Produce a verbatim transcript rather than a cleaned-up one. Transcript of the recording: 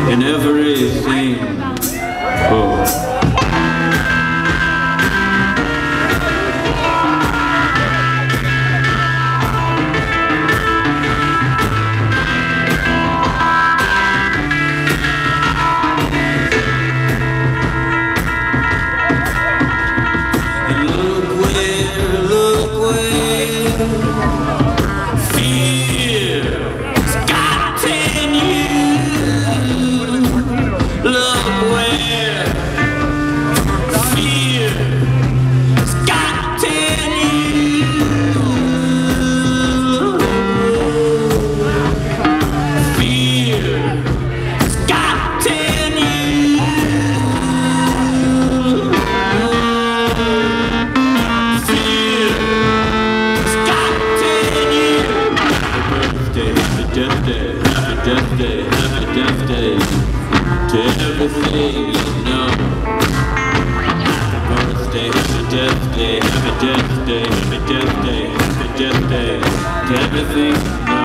in everything. Oh. Death day, happy death day, happy death day to everything you know. Happy birthday, happy death day, happy death day, happy death day, happy death day to everything you know.